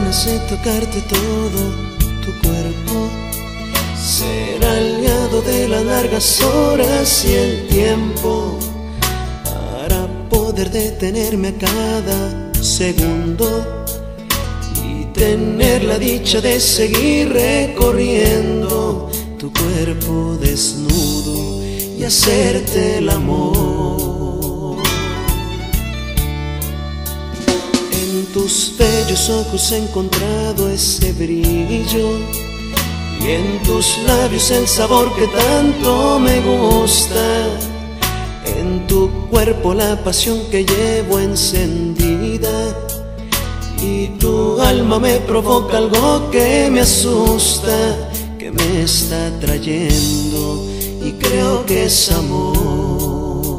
ganas de tocarte todo tu cuerpo, ser aliado de las largas horas y el tiempo, para poder detenerme a cada segundo y tener la dicha de seguir recorriendo tu cuerpo desnudo y hacerte el amor. En tus bellos ojos he encontrado ese brillo y en tus labios el sabor que tanto me gusta. En tu cuerpo la pasión que llevo encendida y tu alma me provoca algo que me asusta, que me está trayendo y creo que es amor.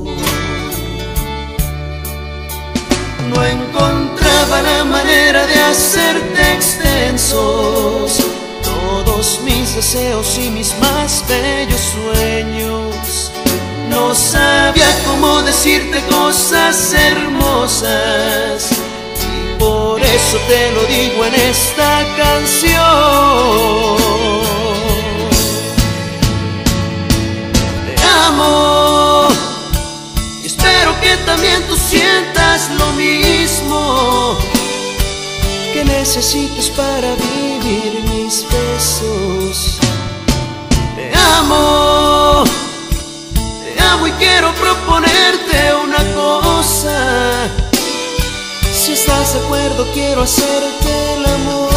No encontraba la manera de hacerte extensos todos mis deseos y mis más bellos sueños. No sabía cómo decirte cosas hermosas y por eso te lo digo en esta canción. Te amo y espero que también tú sientas lo mismo, que necesites para vivir mis besos. Te amo y quiero proponerte una cosa. Si estás de acuerdo, quiero hacerte el amor.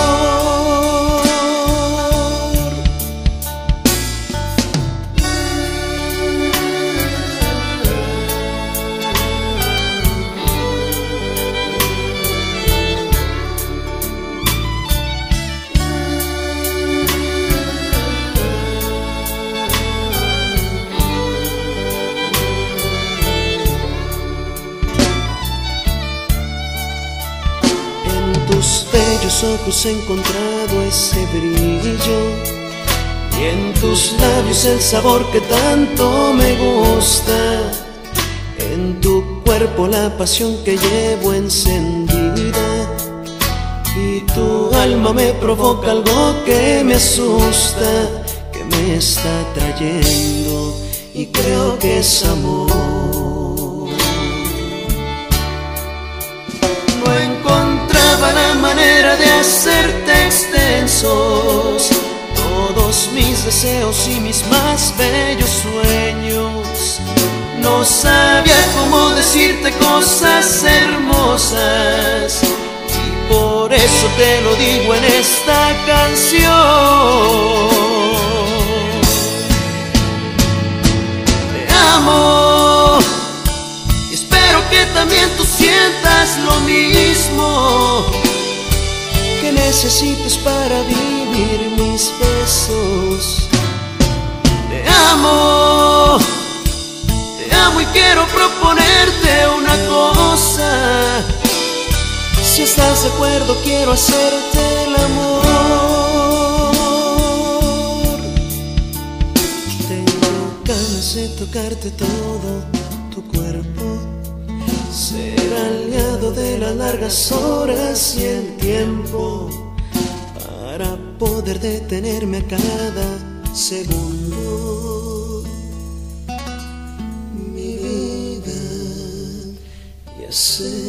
En tus bellos ojos he encontrado ese brillo y en tus labios el sabor que tanto me gusta. En tu cuerpo la pasión que llevo encendida y tu alma me provoca algo que me asusta, que me está trayendo y creo que es amor. No encontraba la manera de hacerte extensos todos mis deseos y mis más bellos sueños. No sabía cómo decirte cosas hermosas y por eso te lo digo en esta canción. Te amo y espero que también tú sientas lo mismo, que necesites para vivir mis besos. Te amo y quiero proponerte una cosa. Si estás de acuerdo, quiero hacerte el amor. Tengo ganas de tocarte todo tu cuerpo, ser aliado de las largas horas y el tiempo, para poder detenerme a cada segundo, mi vida, y hacer